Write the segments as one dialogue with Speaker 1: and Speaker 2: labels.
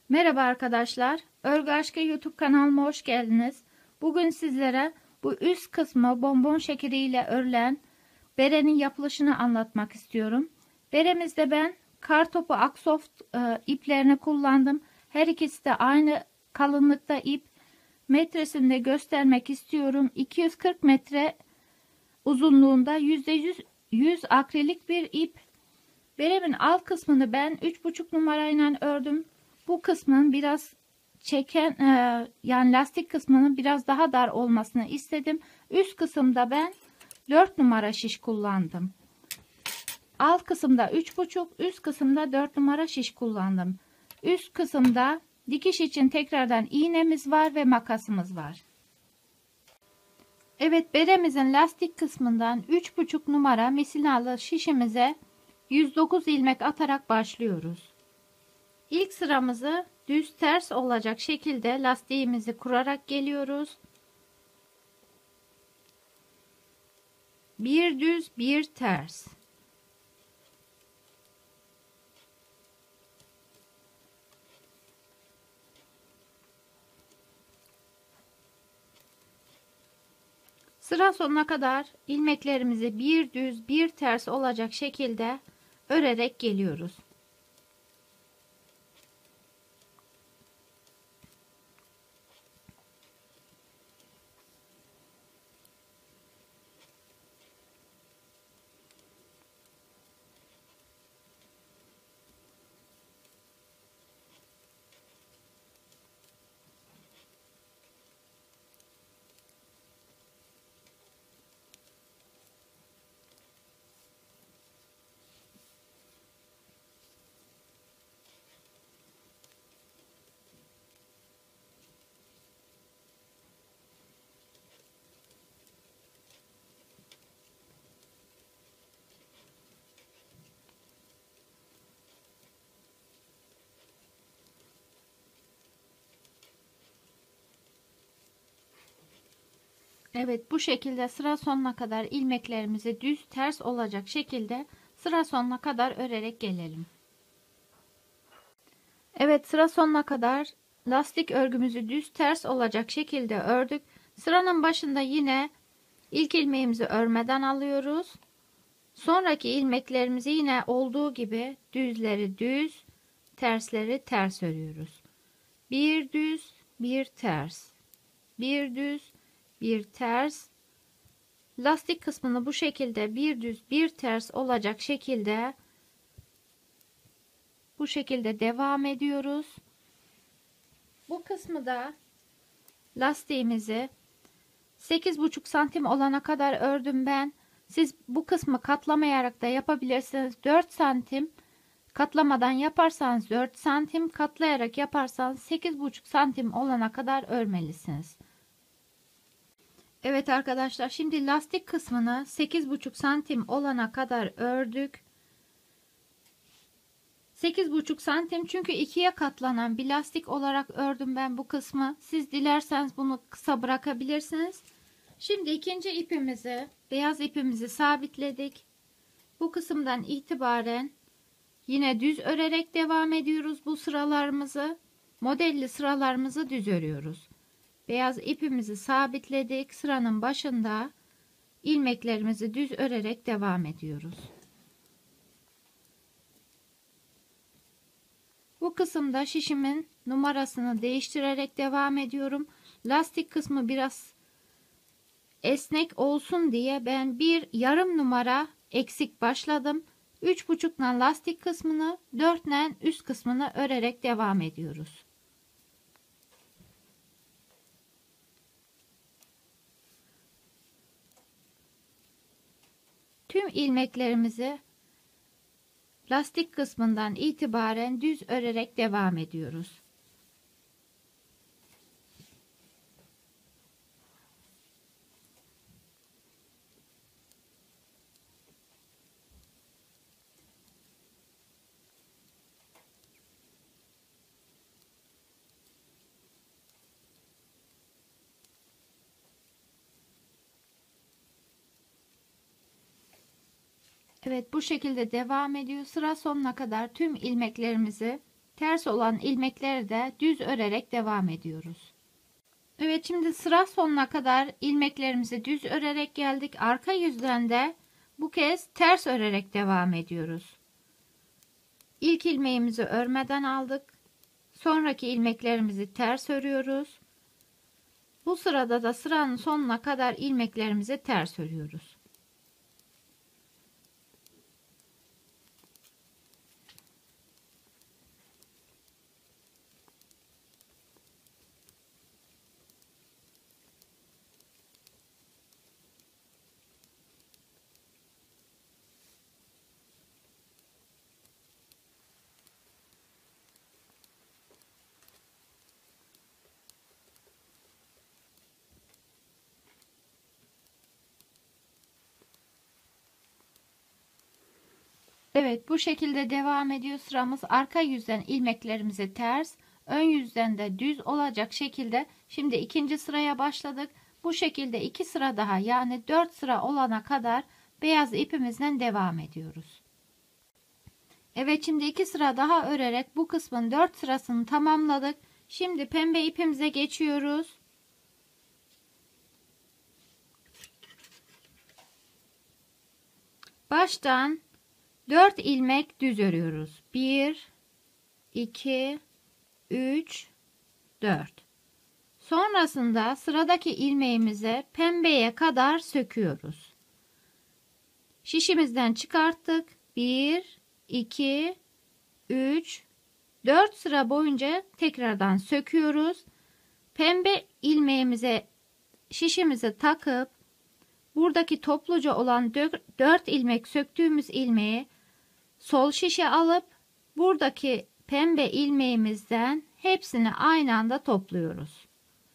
Speaker 1: Merhaba arkadaşlar. Örgü Aşkı YouTube kanalıma hoş geldiniz. Bugün sizlere bu üst kısmı bonbon şekeri ile örülen berenin yapılışını anlatmak istiyorum. Beremizde ben Kartopu Aksoft iplerini kullandım. Her ikisi de aynı kalınlıkta ip. Metresini de göstermek istiyorum. 240 metre uzunluğunda %100 akrilik bir ip. Beremin alt kısmını ben 3,5 numarayla ördüm. Bu kısmın biraz yani lastik kısmının biraz daha dar olmasını istedim. Üst kısımda ben 4 numara şiş kullandım. Alt kısımda 3,5, üst kısımda 4 numara şiş kullandım. Üst kısımda dikiş için tekrardan iğnemiz var ve makasımız var. Evet, beremizin lastik kısmından 3,5 numara misinalı şişimize 109 ilmek atarak başlıyoruz. İlk sıramızı düz ters olacak şekilde lastiğimizi kurarak geliyoruz. Bir düz bir ters. Sıra sonuna kadar ilmeklerimizi bir düz bir ters olacak şekilde örerek geliyoruz. Evet, bu şekilde sıra sonuna kadar ilmeklerimizi düz ters olacak şekilde sıra sonuna kadar örerek gelelim. Evet, sıra sonuna kadar lastik örgümüzü düz ters olacak şekilde ördük. Sıranın başında yine ilk ilmeğimizi örmeden alıyoruz. Sonraki ilmeklerimizi yine olduğu gibi düzleri düz, tersleri ters örüyoruz. Bir düz, bir ters. Bir düz, bir ters. Lastik kısmını bu şekilde bir düz, bir ters olacak şekilde bu şekilde devam ediyoruz. Bu kısmı da lastiğimizi 8,5 santim olana kadar ördüm ben. Siz bu kısmı katlamayarak da yapabilirsiniz. 4 santim katlamadan yaparsanız 4 santim, katlayarak yaparsanız 8,5 santim olana kadar örmelisiniz. Evet arkadaşlar, şimdi lastik kısmını 8,5 santim olana kadar ördük. 8,5 santim çünkü ikiye katlanan bir lastik olarak ördüm ben bu kısmı. Siz dilerseniz bunu kısa bırakabilirsiniz. Şimdi ikinci ipimizi, beyaz ipimizi sabitledik. Bu kısımdan itibaren yine düz örerek devam ediyoruz bu sıralarımızı. Modelli sıralarımızı düz örüyoruz. Beyaz ipimizi sabitledik. Sıranın başında ilmeklerimizi düz örerek devam ediyoruz. Bu kısımda şişimin numarasını değiştirerek devam ediyorum. Lastik kısmı biraz esnek olsun diye ben bir yarım numara eksik başladım. 3,5'la lastik kısmını, 4'le üst kısmını örerek devam ediyoruz. Tüm ilmeklerimizi lastik kısmından itibaren düz örerek devam ediyoruz. Evet, bu şekilde devam ediyor. Sıra sonuna kadar tüm ilmeklerimizi ters olan ilmekleri de düz örerek devam ediyoruz. Evet, şimdi sıra sonuna kadar ilmeklerimizi düz örerek geldik. Arka yüzden de bu kez ters örerek devam ediyoruz. İlk ilmeğimizi örmeden aldık. Sonraki ilmeklerimizi ters örüyoruz. Bu sırada da sıranın sonuna kadar ilmeklerimizi ters örüyoruz. Evet, bu şekilde devam ediyor sıramız. Arka yüzden ilmeklerimizi ters, ön yüzden de düz olacak şekilde şimdi ikinci sıraya başladık. Bu şekilde 2 sıra daha, yani 4 sıra olana kadar beyaz ipimizden devam ediyoruz. Evet, şimdi 2 sıra daha örerek bu kısmın 4 sırasını tamamladık. Şimdi pembe ipimize geçiyoruz. Baştan 4 ilmek düz örüyoruz. 1, 2, 3, 4. Sonrasında sıradaki ilmeğimize pembeye kadar söküyoruz. Şişimizden çıkarttık. 1, 2, 3, 4 sıra boyunca tekrardan söküyoruz. Pembe ilmeğimize şişimizi takıp buradaki topluca olan 4 ilmek söktüğümüz ilmeği sol şişe alıp buradaki pembe ilmeğimizden hepsini aynı anda topluyoruz.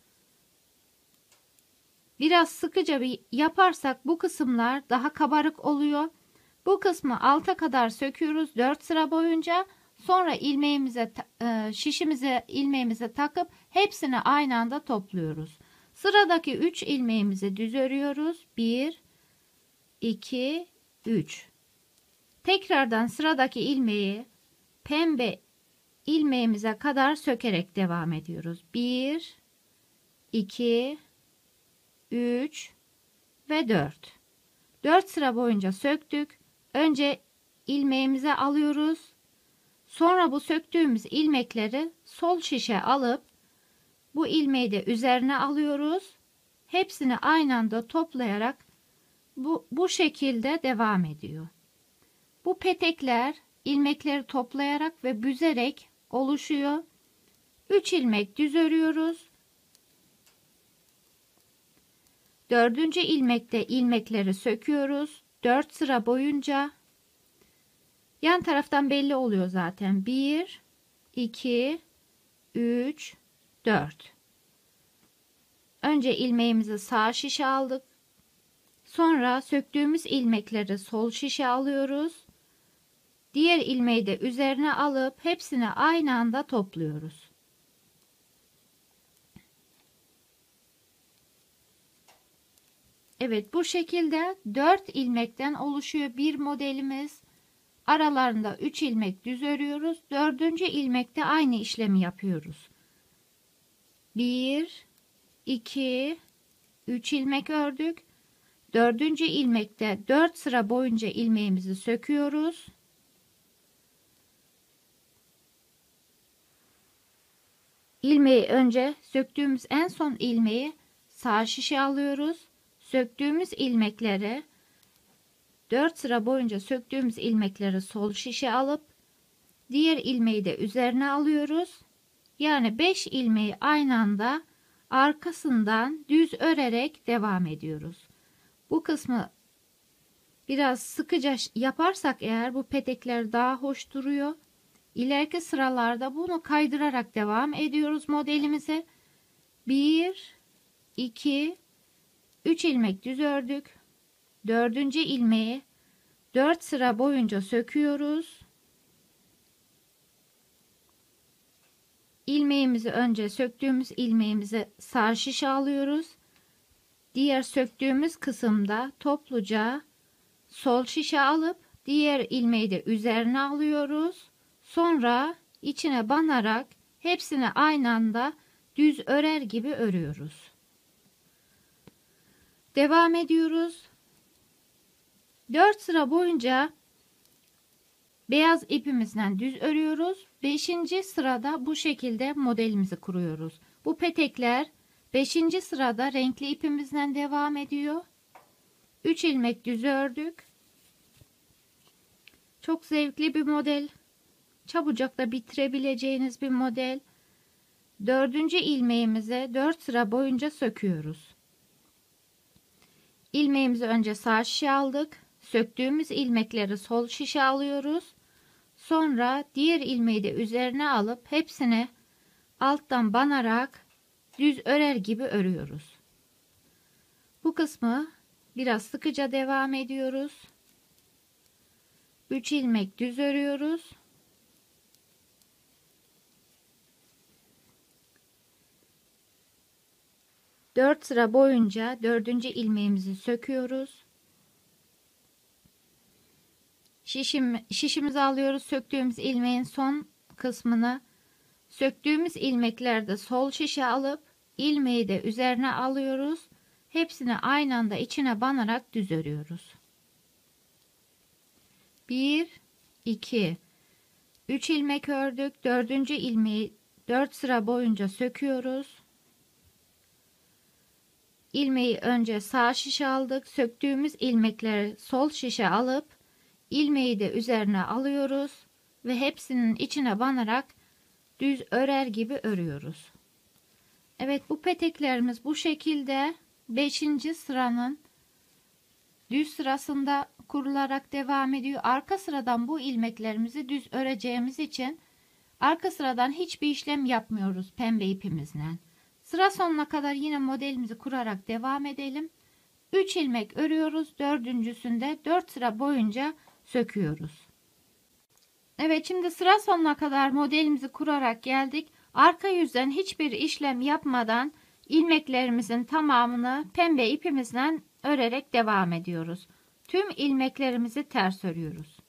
Speaker 1: Biraz sıkıca bir yaparsak bu kısımlar daha kabarık oluyor. Bu kısmı alta kadar söküyoruz 4 sıra boyunca. Sonra şişimize ilmeğimize takıp hepsini aynı anda topluyoruz. Sıradaki 3 ilmeğimizi düz örüyoruz. 1, 2, 3. Tekrardan sıradaki ilmeği pembe ilmeğimize kadar sökerek devam ediyoruz. 1, 2, 3 ve 4. 4 sıra boyunca söktük. Önce ilmeğimize alıyoruz. Sonra bu söktüğümüz ilmekleri sol şişe alıp bu ilmeği de üzerine alıyoruz. Hepsini aynı anda toplayarak bu şekilde devam ediyor. Bu petekler ilmekleri toplayarak ve büzerek oluşuyor. 3 ilmek düz örüyoruz. 4. ilmekte ilmekleri söküyoruz. 4 sıra boyunca. Yan taraftan belli oluyor zaten. 1, 2, 3, 4. Önce ilmeğimizi sağ şişe aldık. Sonra söktüğümüz ilmekleri sol şişe alıyoruz. Diğer ilmeği de üzerine alıp hepsini aynı anda topluyoruz. Evet, bu şekilde 4 ilmekten oluşuyor bir modelimiz. Aralarında 3 ilmek düz örüyoruz. 4. ilmekte aynı işlemi yapıyoruz. 1, 2, 3 ilmek ördük. 4. ilmekte 4 sıra boyunca ilmeğimizi söküyoruz. İlmeği önce söktüğümüz en son ilmeği sağ şişe alıyoruz. Söktüğümüz ilmekleri 4 sıra boyunca söktüğümüz ilmekleri sol şişe alıp diğer ilmeği de üzerine alıyoruz. Yani 5 ilmeği aynı anda arkasından düz örerek devam ediyoruz. Bu kısmı biraz sıkıca yaparsak eğer bu petekler daha hoş duruyor. İleriki sıralarda bunu kaydırarak devam ediyoruz modelimize. 1, 2, 3 ilmek düz ördük. 4. ilmeği 4 sıra boyunca söküyoruz. İlmeğimizi önce söktüğümüz ilmeğimizi sağ şişe alıyoruz. Diğer söktüğümüz kısımda topluca sol şişe alıp diğer ilmeği de üzerine alıyoruz. Sonra içine banarak hepsini aynı anda düz örer gibi örüyoruz. Devam ediyoruz. 4 sıra boyunca beyaz ipimizden düz örüyoruz. 5. sırada bu şekilde modelimizi kuruyoruz. Bu petekler 5. sırada renkli ipimizden devam ediyor. 3 ilmek düz ördük. Çok zevkli bir model. Çabucak da bitirebileceğiniz bir model. 4. ilmeğimize 4 sıra boyunca söküyoruz. İlmeğimizi önce sağ şişe aldık. Söktüğümüz ilmekleri sol şişe alıyoruz. Sonra diğer ilmeği de üzerine alıp hepsini alttan banarak düz örer gibi örüyoruz. Bu kısmı biraz sıkıca devam ediyoruz. 3 ilmek düz örüyoruz. Dört sıra boyunca 4. ilmeğimizi söküyoruz. Şişimizi alıyoruz. Söktüğümüz ilmeğin son kısmını söktüğümüz ilmeklerde sol şişe alıp ilmeği de üzerine alıyoruz. Hepsini aynı anda içine banarak düz örüyoruz. 1 2 3 ilmek ördük. 4. ilmeği 4 sıra boyunca söküyoruz. İlmeği önce sağ şişe aldık. Söktüğümüz ilmekleri sol şişe alıp ilmeği de üzerine alıyoruz ve hepsinin içine banarak düz örer gibi örüyoruz. Evet, bu peteklerimiz bu şekilde 5. sıranın düz sırasında kurularak devam ediyor. Arka sıradan bu ilmeklerimizi düz öreceğimiz için arka sıradan hiçbir işlem yapmıyoruz pembe ipimizle. Sıra sonuna kadar yine modelimizi kurarak devam edelim. 3 ilmek örüyoruz. Dördüncüsünde 4 sıra boyunca söküyoruz. Evet, şimdi sıra sonuna kadar modelimizi kurarak geldik. Arka yüzden hiçbir işlem yapmadan ilmeklerimizin tamamını pembe ipimizle örerek devam ediyoruz. Tüm ilmeklerimizi ters örüyoruz.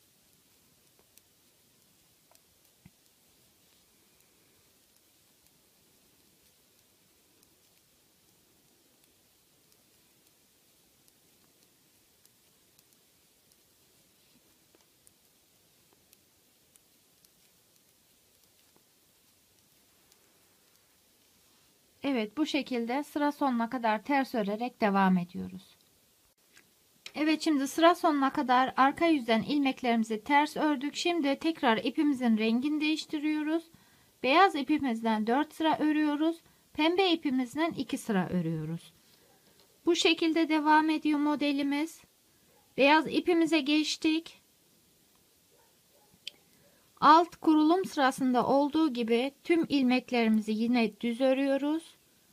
Speaker 1: Evet, bu şekilde sıra sonuna kadar ters örerek devam ediyoruz. Evet, şimdi sıra sonuna kadar arka yüzden ilmeklerimizi ters ördük. Şimdi tekrar ipimizin rengini değiştiriyoruz. Beyaz ipimizden 4 sıra örüyoruz. Pembe ipimizden 2 sıra örüyoruz. Bu şekilde devam ediyor modelimiz. Beyaz ipimize geçtik. Alt kurulum sırasında olduğu gibi tüm ilmeklerimizi yine düz örüyoruz.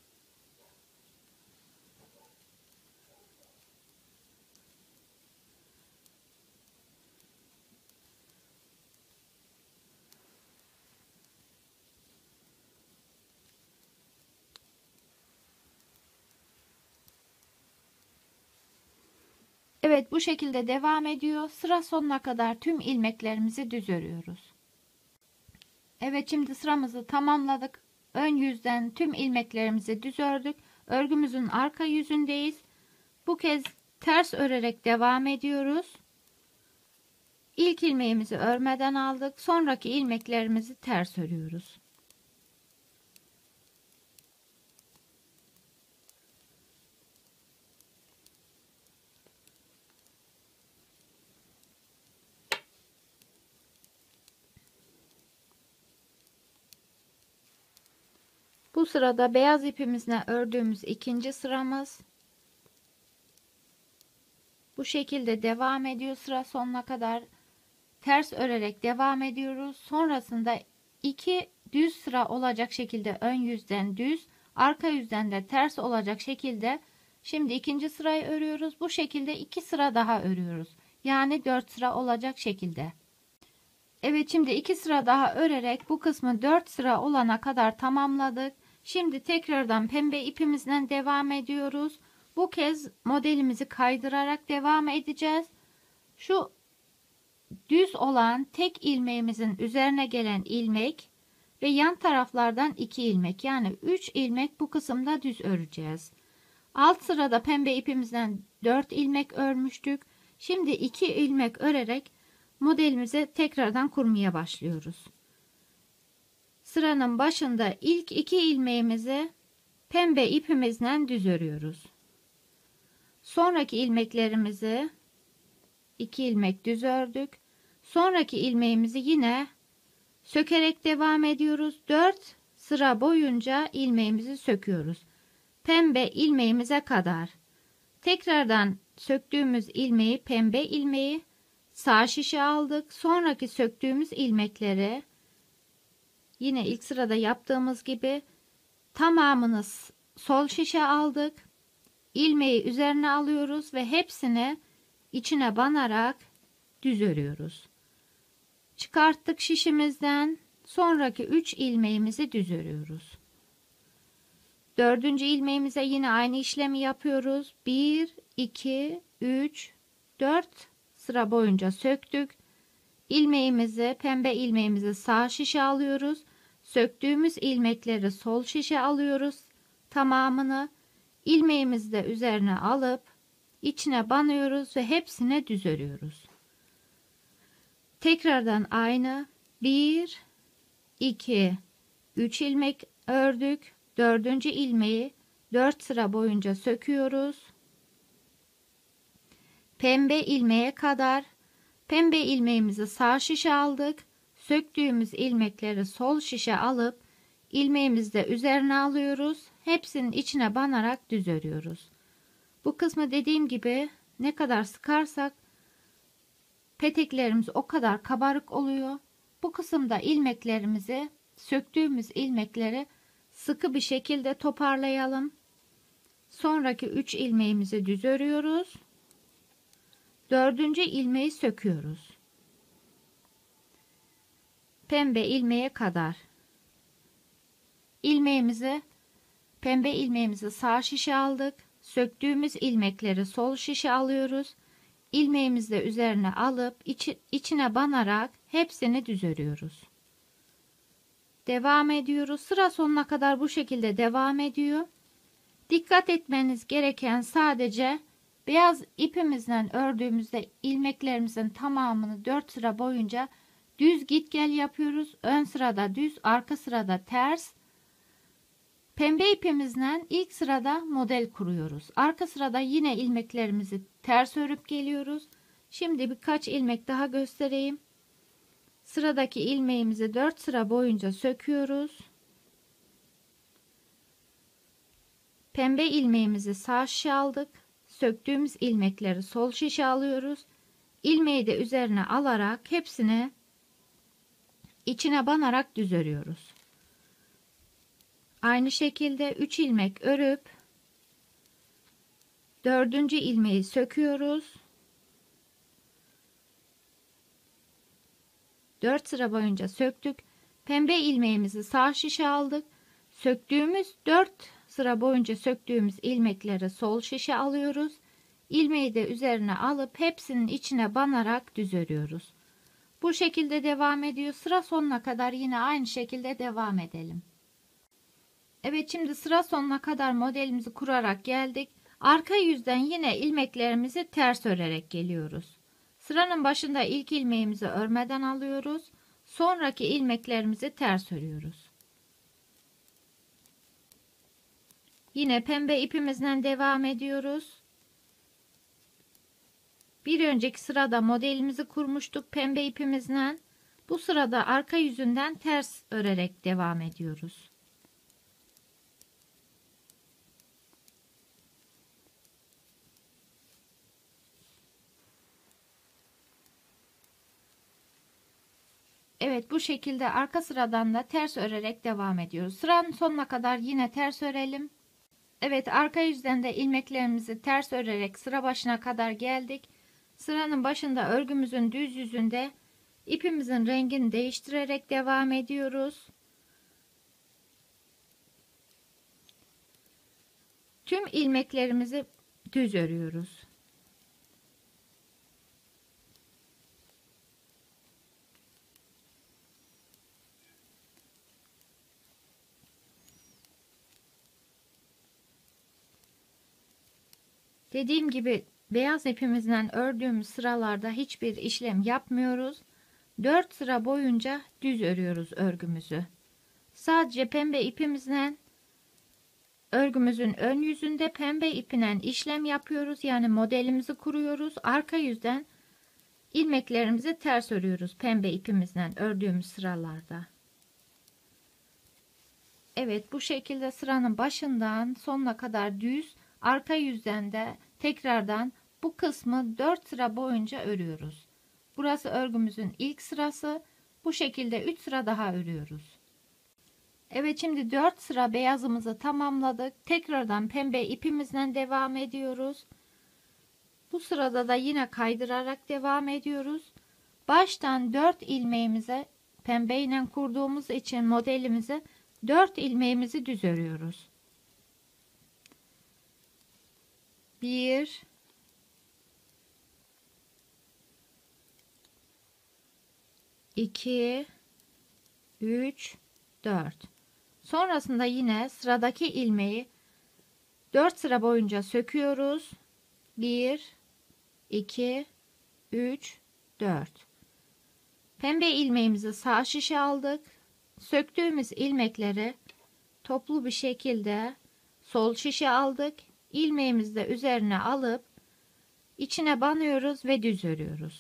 Speaker 1: Evet, bu şekilde devam ediyor. Sıra sonuna kadar tüm ilmeklerimizi düz örüyoruz. Evet, şimdi sıramızı tamamladık. Ön yüzden tüm ilmeklerimizi düz ördük. Örgümüzün arka yüzündeyiz. Bu kez ters örerek devam ediyoruz. İlk ilmeğimizi örmeden aldık. Sonraki ilmeklerimizi ters örüyoruz. Bu sırada beyaz ipimizle ördüğümüz ikinci sıramız. Bu şekilde devam ediyor. Sıra sonuna kadar ters örerek devam ediyoruz. Sonrasında 2 düz sıra olacak şekilde ön yüzden düz, arka yüzden de ters olacak şekilde şimdi ikinci sırayı örüyoruz. Bu şekilde 2 sıra daha örüyoruz. Yani 4 sıra olacak şekilde. Evet, şimdi 2 sıra daha örerek bu kısmı 4 sıra olana kadar tamamladık. Şimdi tekrardan pembe ipimizden devam ediyoruz. Bu kez modelimizi kaydırarak devam edeceğiz. Şu düz olan tek ilmeğimizin üzerine gelen ilmek ve yan taraflardan 2 ilmek, yani 3 ilmek bu kısımda düz öreceğiz. Alt sırada pembe ipimizden 4 ilmek örmüştük. Şimdi 2 ilmek örerek modelimize tekrardan kurmaya başlıyoruz. Sıranın başında ilk 2 ilmeğimizi pembe ipimizden düz örüyoruz. Sonraki ilmeklerimizi 2 ilmek düz ördük. Sonraki ilmeğimizi yine sökerek devam ediyoruz. 4 sıra boyunca ilmeğimizi söküyoruz. Pembe ilmeğimize kadar. Tekrardan söktüğümüz ilmeği, pembe ilmeği sağ şişe aldık. Sonraki söktüğümüz ilmekleri yine ilk sırada yaptığımız gibi tamamını sol şişe aldık. İlmeği üzerine alıyoruz ve hepsini içine banarak düz örüyoruz. Çıkarttık şişimizden. Sonraki 3 ilmeğimizi düz örüyoruz. 4. ilmeğimize yine aynı işlemi yapıyoruz. 1, 2, 3, 4 sıra boyunca söktük. İlmeğimizi, pembe ilmeğimizi sağ şişe alıyoruz. Söktüğümüz ilmekleri sol şişe alıyoruz. Tamamını ilmeğimizi de üzerine alıp içine banıyoruz ve hepsine düz örüyoruz. Tekrardan aynı 1, 2, 3 ilmek ördük. 4. ilmeği 4 sıra boyunca söküyoruz. Pembe ilmeğe kadar pembe ilmeğimizi sağ şişe aldık. Söktüğümüz ilmekleri sol şişe alıp ilmeğimizi de üzerine alıyoruz. Hepsinin içine banarak düz örüyoruz. Bu kısmı dediğim gibi ne kadar sıkarsak peteklerimiz o kadar kabarık oluyor. Bu kısımda ilmeklerimizi, söktüğümüz ilmekleri sıkı bir şekilde toparlayalım. Sonraki 3 ilmeğimizi düz örüyoruz. 4. ilmeği söküyoruz. Pembe ilmeğe kadar pembe ilmeğimizi sağ şişe aldık. Söktüğümüz ilmekleri sol şişe alıyoruz. İlmeğimizi de üzerine alıp içine banarak hepsini düz örüyoruz. Devam ediyoruz. Sıra sonuna kadar bu şekilde devam ediyor. Dikkat etmeniz gereken sadece beyaz ipimizden ördüğümüzde ilmeklerimizin tamamını 4 sıra boyunca düz git gel yapıyoruz. Ön sırada düz, arka sırada ters. Pembe ipimizden ilk sırada model kuruyoruz. Arka sırada yine ilmeklerimizi ters örüp geliyoruz. Şimdi birkaç ilmek daha göstereyim. Sıradaki ilmeğimizi 4 sıra boyunca söküyoruz. Pembe ilmeğimizi sağ şişe aldık. Söktüğümüz ilmekleri sol şişe alıyoruz. İlmeği de üzerine alarak hepsini içine banarak düz örüyoruz. Aynı şekilde 3 ilmek örüp 4. ilmeği söküyoruz. 4 sıra boyunca söktük. Pembe ilmeğimizi sağ şişe aldık. Söktüğümüz 4 sıra boyunca söktüğümüz ilmekleri sol şişe alıyoruz. İlmeği de üzerine alıp hepsinin içine banarak düz örüyoruz. Bu şekilde devam ediyor. Sıra sonuna kadar yine aynı şekilde devam edelim. Evet, şimdi sıra sonuna kadar modelimizi kurarak geldik. Arka yüzden yine ilmeklerimizi ters örerek geliyoruz. Sıranın başında ilk ilmeğimizi örmeden alıyoruz. Sonraki ilmeklerimizi ters örüyoruz. Yine pembe ipimizden devam ediyoruz. Bir önceki sırada modelimizi kurmuştuk pembe ipimizden. Bu sırada arka yüzünden ters örerek devam ediyoruz. Evet, bu şekilde arka sıradan da ters örerek devam ediyoruz. Sıranın sonuna kadar yine ters örelim. Evet, arka yüzden de ilmeklerimizi ters örerek sıra başına kadar geldik. Sıranın başında örgümüzün düz yüzünde ipimizin rengini değiştirerek devam ediyoruz. Tüm ilmeklerimizi düz örüyoruz. Dediğim gibi beyaz ipimizden ördüğümüz sıralarda hiçbir işlem yapmıyoruz. 4 sıra boyunca düz örüyoruz örgümüzü. Sadece pembe ipimizden örgümüzün ön yüzünde pembe ipinden işlem yapıyoruz. Yani modelimizi kuruyoruz. Arka yüzden ilmeklerimizi ters örüyoruz pembe ipimizden ördüğümüz sıralarda. Evet, bu şekilde sıranın başından sonuna kadar düz, arka yüzden de tekrardan bu kısmı 4 sıra boyunca örüyoruz. Burası örgümüzün ilk sırası. Bu şekilde 3 sıra daha örüyoruz. Evet, şimdi 4 sıra beyazımızı tamamladık. Tekrardan pembe ipimizden devam ediyoruz. Bu sırada da yine kaydırarak devam ediyoruz. Baştan 4 ilmeğimize, pembe ile kurduğumuz için modelimize 4 ilmeğimizi düz örüyoruz. 1 2 3 4. Sonrasında yine sıradaki ilmeği 4 sıra boyunca söküyoruz. 1 2 3 4. Pembe ilmeğimizi sağ şişe aldık. Söktüğümüz ilmekleri toplu bir şekilde sol şişe aldık. İlmeğimizi de üzerine alıp içine banıyoruz ve düz örüyoruz.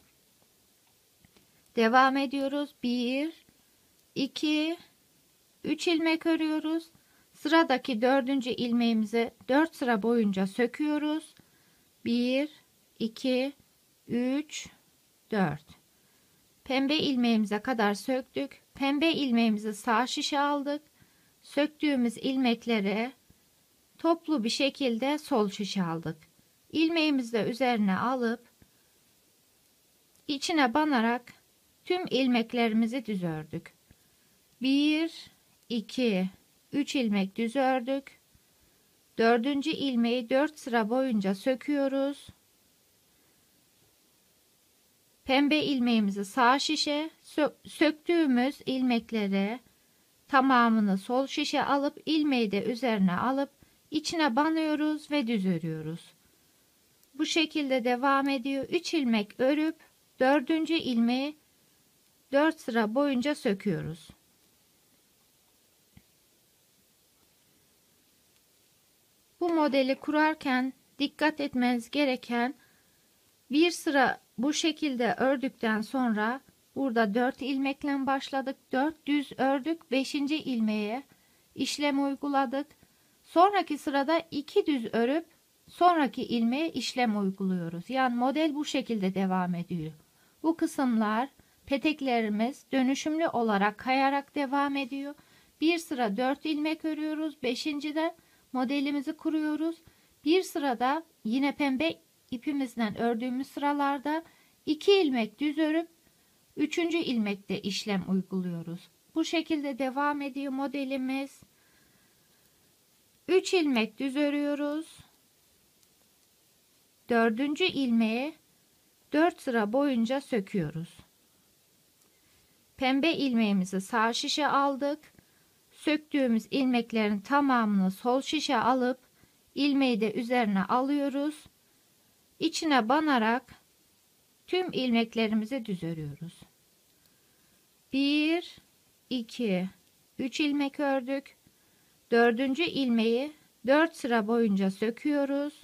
Speaker 1: Devam ediyoruz. 1 2 3 ilmek örüyoruz. Sıradaki 4. ilmeğimizi 4 sıra boyunca söküyoruz. 1 2 3 4. Pembe ilmeğimize kadar söktük. Pembe ilmeğimizi sağ şişe aldık. Söktüğümüz ilmekleri toplu bir şekilde sol şişe aldık. İlmeğimizi de üzerine alıp içine banarak tüm ilmeklerimizi düz ördük. 1 2 3 ilmek düz ördük. 4. ilmeği 4 sıra boyunca söküyoruz. Pembe ilmeğimizi sağ şişe, söktüğümüz ilmekleri tamamını sol şişe alıp ilmeği de üzerine alıp içine banıyoruz ve düz örüyoruz. Bu şekilde devam ediyor. 3 ilmek örüp 4. ilmeği 4 sıra boyunca söküyoruz. Bu modeli kurarken dikkat etmeniz gereken, bir sıra bu şekilde ördükten sonra burada 4 ilmekle başladık. 4 düz ördük. 5. ilmeğe işlem uyguladık. Sonraki sırada 2 düz örüp sonraki ilmeğe işlem uyguluyoruz. Yani model bu şekilde devam ediyor. Bu kısımlar, peteklerimiz dönüşümlü olarak kayarak devam ediyor. Bir sıra 4 ilmek örüyoruz. 5. de modelimizi kuruyoruz. Bir sırada yine pembe ipimizden ördüğümüz sıralarda 2 ilmek düz örüp 3. ilmekte işlem uyguluyoruz. Bu şekilde devam ediyor modelimiz. 3 ilmek düz örüyoruz. 4. ilmeği 4 sıra boyunca söküyoruz. Pembe ilmeğimizi sağ şişe aldık. Söktüğümüz ilmeklerin tamamını sol şişe alıp ilmeği de üzerine alıyoruz. İçine banarak tüm ilmeklerimizi düz örüyoruz. 1 2 3 ilmek ördük. 4. ilmeği 4 sıra boyunca söküyoruz.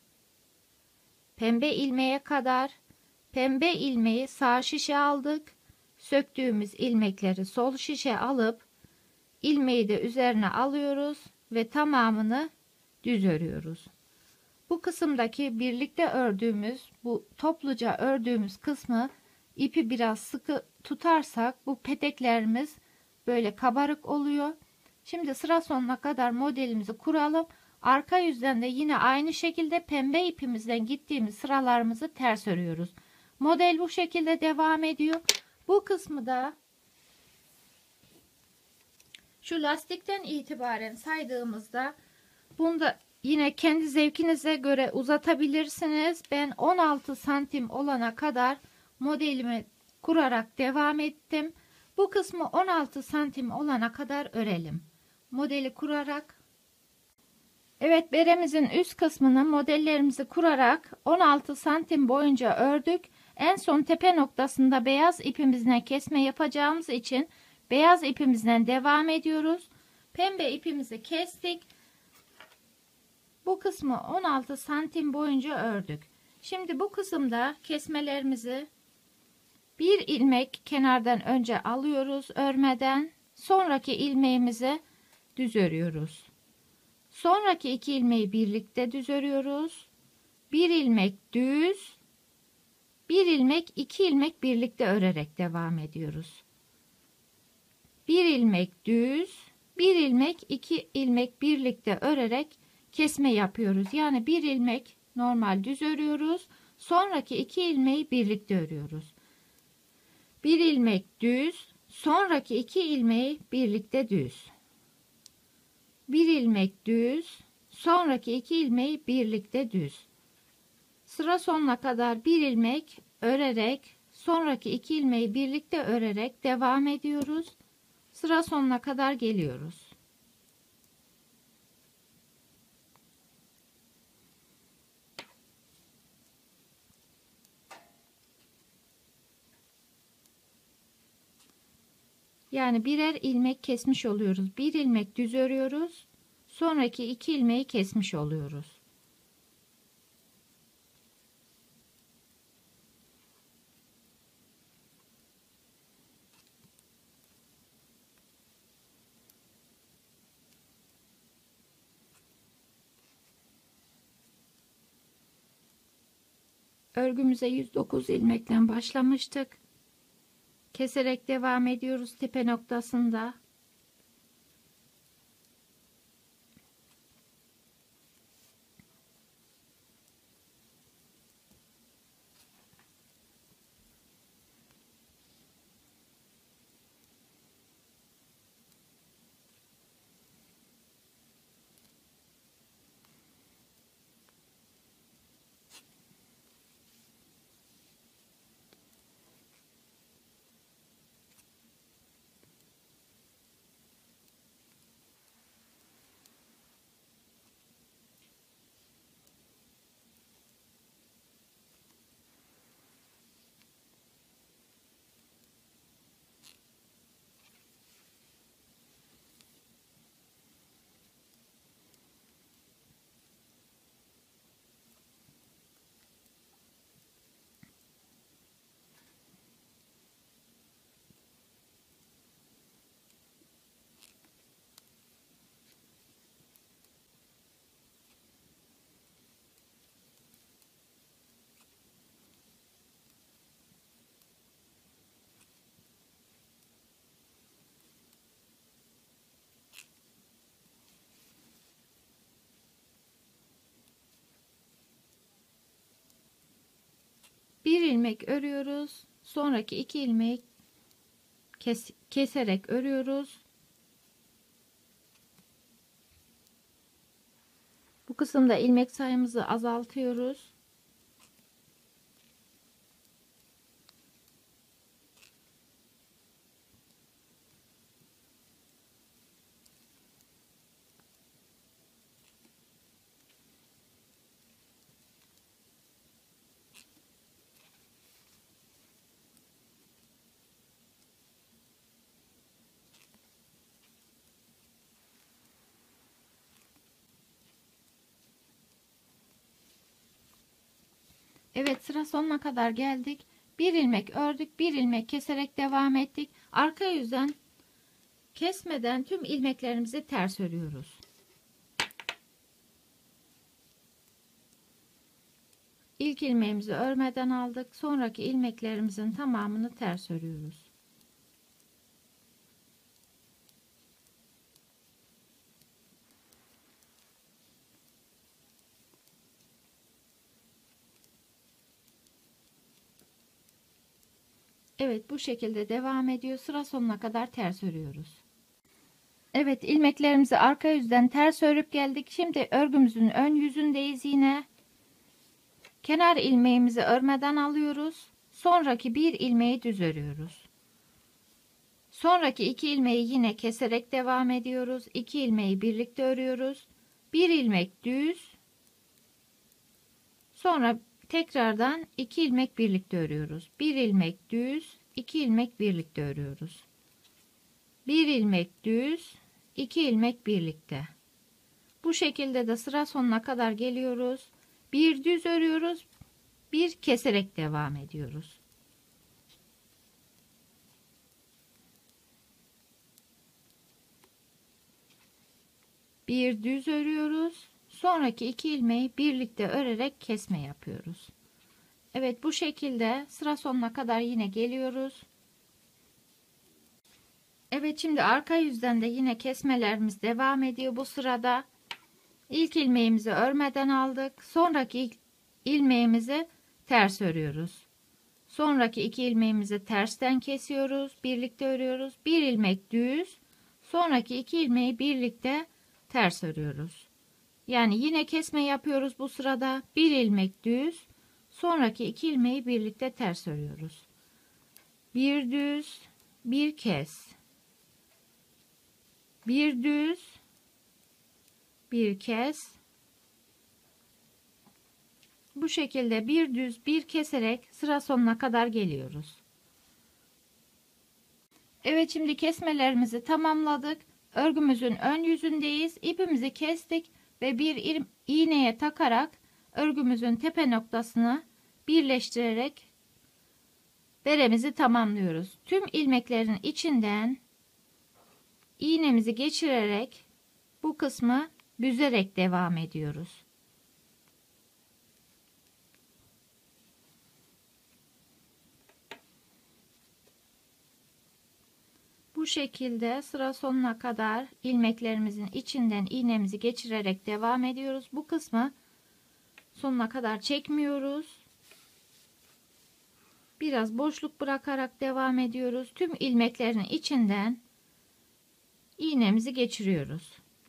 Speaker 1: Pembe ilmeğe kadar pembe ilmeği sağ şişe aldık. Söktüğümüz ilmekleri sol şişe alıp ilmeği de üzerine alıyoruz ve tamamını düz örüyoruz. Bu kısımdaki birlikte ördüğümüz, bu topluca ördüğümüz kısmı ipi biraz sıkı tutarsak bu peteklerimiz böyle kabarık oluyor. Şimdi sıra sonuna kadar modelimizi kuralım. Arka yüzden de yine aynı şekilde pembe ipimizden gittiğimiz sıralarımızı ters örüyoruz. Model bu şekilde devam ediyor. Bu kısmı da şu lastikten itibaren saydığımızda bunu da yine kendi zevkinize göre uzatabilirsiniz. Ben 16 santim olana kadar modelimi kurarak devam ettim. Bu kısmı 16 santim olana kadar örelim. Modeli kurarak Evet, beremizin üst kısmını modellerimizi kurarak 16 santim boyunca ördük. En son tepe noktasında beyaz ipimizle kesme yapacağımız için beyaz ipimizden devam ediyoruz. Pembe ipimizi kestik. Bu kısmı 16 santim boyunca ördük. Şimdi bu kısımda kesmelerimizi bir ilmek kenardan önce alıyoruz örmeden. Sonraki ilmeğimizi düz örüyoruz. Sonraki iki ilmeği birlikte düz örüyoruz. Bir ilmek düz, bir ilmek, iki ilmek birlikte örerek devam ediyoruz. Bir ilmek düz, bir ilmek, iki ilmek birlikte örerek kesme yapıyoruz. Yani bir ilmek normal düz örüyoruz. Sonraki iki ilmeği birlikte örüyoruz. Bir ilmek düz, sonraki iki ilmeği birlikte düz. Bir ilmek düz, sonraki iki ilmeği birlikte düz. Sıra sonuna kadar bir ilmek örerek, sonraki iki ilmeği birlikte örerek devam ediyoruz. Sıra sonuna kadar geliyoruz. Yani birer ilmek kesmiş oluyoruz. Bir ilmek düz örüyoruz. Sonraki iki ilmeği kesmiş oluyoruz. Örgümüze 109 ilmekten başlamıştık. Keserek devam ediyoruz tepe noktasında. Bir ilmek örüyoruz. Sonraki iki ilmeği keserek örüyoruz. Bu kısımda ilmek sayımızı azaltıyoruz. Evet, sıra sonuna kadar geldik. Bir ilmek ördük, bir ilmek keserek devam ettik. Arka yüzden kesmeden tüm ilmeklerimizi ters örüyoruz. İlk ilmeğimizi örmeden aldık. Sonraki ilmeklerimizin tamamını ters örüyoruz. Evet, bu şekilde devam ediyor. Sıra sonuna kadar ters örüyoruz. Evet, ilmeklerimizi arka yüzden ters örüp geldik. Şimdi örgümüzün ön yüzündeyiz yine. Kenar ilmeğimizi örmeden alıyoruz. Sonraki bir ilmeği düz örüyoruz. Sonraki iki ilmeği yine keserek devam ediyoruz. İki ilmeği birlikte örüyoruz. bir ilmek düz, sonra tekrardan 2 ilmek birlikte örüyoruz. 1 ilmek düz, 2 ilmek birlikte örüyoruz. 1 ilmek düz, 2 ilmek birlikte. Bu şekilde de sıra sonuna kadar geliyoruz. Bir düz örüyoruz, bir keserek devam ediyoruz. Bir düz örüyoruz. Sonraki 2 ilmeği birlikte örerek kesme yapıyoruz. Evet, bu şekilde sıra sonuna kadar yine geliyoruz. Evet, şimdi arka yüzden de yine kesmelerimiz devam ediyor. Bu sırada ilk ilmeğimizi örmeden aldık. Sonraki ilmeğimizi ters örüyoruz. Sonraki 2 ilmeğimizi tersten kesiyoruz. Birlikte örüyoruz. 1 ilmek düz. Sonraki 2 ilmeği birlikte ters örüyoruz. Yani yine kesme yapıyoruz bu sırada. 1 ilmek düz. Sonraki 2 ilmeği birlikte ters örüyoruz. Bir düz, bir kes. Bir düz, bir kes. Bu şekilde bir düz, bir keserek sıra sonuna kadar geliyoruz. Evet, şimdi kesmelerimizi tamamladık. Örgümüzün ön yüzündeyiz. İpimizi kestik ve bir iğneye takarak örgümüzün tepe noktasını birleştirerek beremizi tamamlıyoruz. Tüm ilmeklerin içinden iğnemizi geçirerek bu kısmı büzerek devam ediyoruz. Bu şekilde sıra sonuna kadar ilmeklerimizin içinden iğnemizi geçirerek devam ediyoruz. Bu kısmı sonuna kadar çekmiyoruz. Biraz boşluk bırakarak devam ediyoruz. Tüm ilmeklerin içinden iğnemizi geçiriyoruz.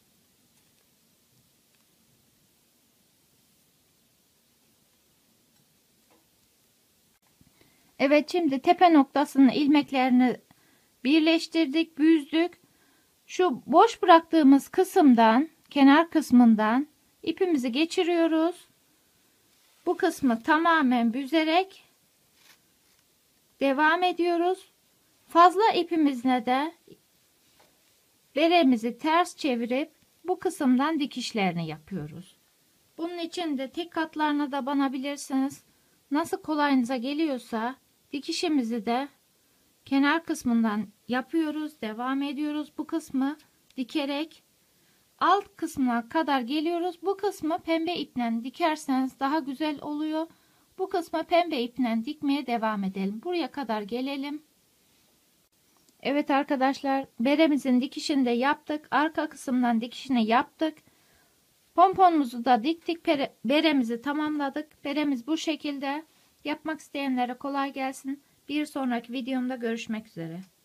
Speaker 1: Evet, şimdi tepe noktasının ilmeklerini birleştirdik, büzdük. Şu boş bıraktığımız kısımdan, kenar kısmından ipimizi geçiriyoruz. Bu kısmı tamamen büzerek devam ediyoruz. Fazla ipimizle de beremizi ters çevirip bu kısımdan dikişlerini yapıyoruz. Bunun için de tek katlarına da banabilirsiniz. Nasıl kolayınıza geliyorsa dikişimizi de kenar kısmından yapıyoruz, devam ediyoruz. Bu kısmı dikerek alt kısmına kadar geliyoruz. Bu kısmı pembe iple dikerseniz daha güzel oluyor. Bu kısmı pembe iple dikmeye devam edelim. Buraya kadar gelelim. Evet arkadaşlar, beremizin dikişini de yaptık. Arka kısımdan dikişini yaptık. Pomponumuzu da diktik. Beremizi tamamladık. Beremiz bu şekilde. Yapmak isteyenlere kolay gelsin. Bir sonraki videomda görüşmek üzere.